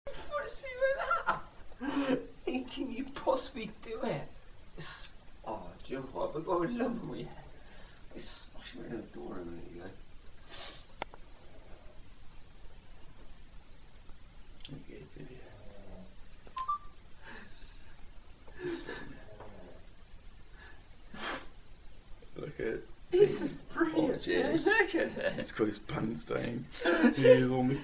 How can you possibly do it? Oh, do you know what? I've got a lump on my head. I smashed my own door a minute ago. Okay, video. Look at This is brilliant. Oh, cheers. Look at it. It's got his pants down. He is on the